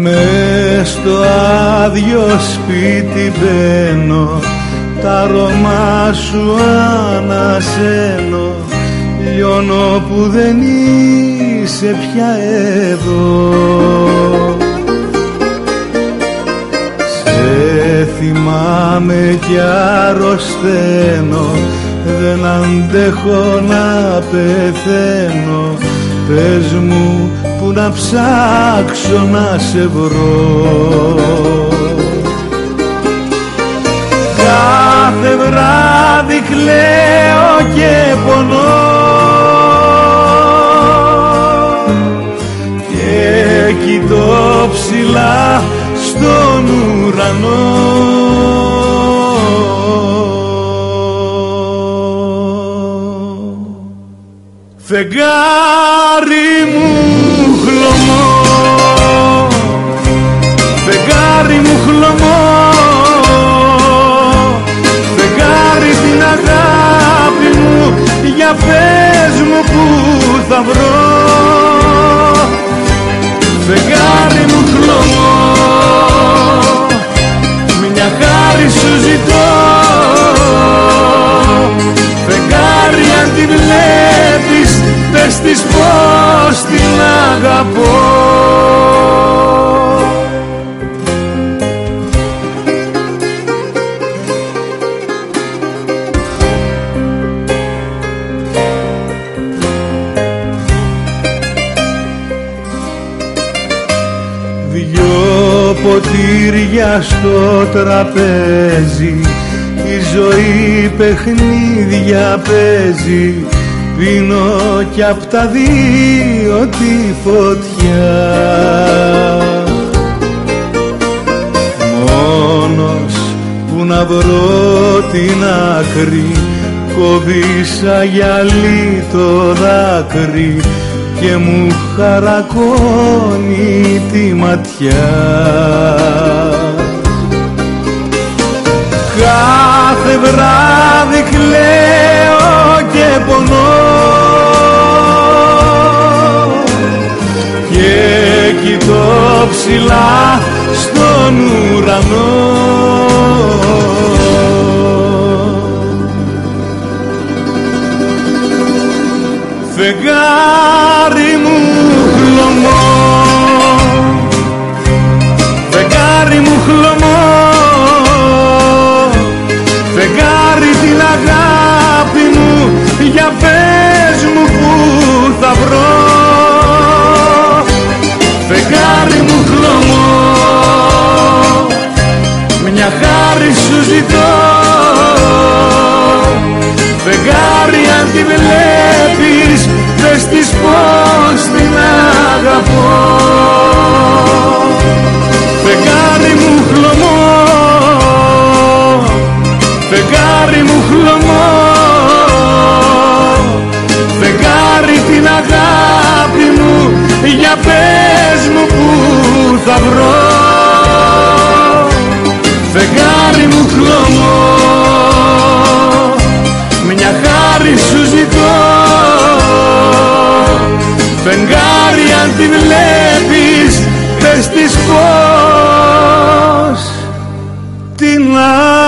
Μες στο άδειο σπίτι μπαίνω, τ' αρώμα σου ανασένω, λιώνω που δεν είσαι πια εδώ. Σε θυμάμαι κι αρρωσταίνω, δεν αντέχω να πεθαίνω, πες μου που να ψάξω να σε βρω. Κάθε βράδυ κλαίω και πονώ και κοιτώ ψηλά στον ουρανό. Φεγγάρι μου χλωμό, φεγγάρι μου χλωμό, φεγγάρι την αγάπη μου, για πες μου που θα βρω. Φεγγάρι μου χλωμό, μια χάρη σου ζητώ, φεγγάρι αν τη βλέπεις, πες της πως την αγαπώ. Δυο ποτήρια στο τραπέζι, η ζωή παιχνίδια παίζει, πίνω κι απ' τα δύο τη φωτιά. Μόνος που να βρω την άκρη, κόβησα γυαλί το δάκρυ και μου χαρακώνει τη ματιά. Κάθε βράδυ κλαίω και πονώ και κοιτώ ψηλά στον ουρανό. Φεγγάρι μου χλωμό, φεγγάρι μου χλωμό, φεγγάρι την αγάπη μου, για πες μου που θα βρω. Φεγγάρι μου χλωμό, μια χάρη σου ζητώ, φεγγάρι αν τη βλέπεις, πες της πως την αγαπώ. Φεγγάρι μου χλωμό, φεγγάρι μου χλωμό, φεγγάρι την αγάπη μου, για πες μου που θα βρω. Φεγγάρι μου χλωμό, μια χάρη σου ζητώ, φεγγάρι αν τη βλέπεις, πες της πως την αγαπώ.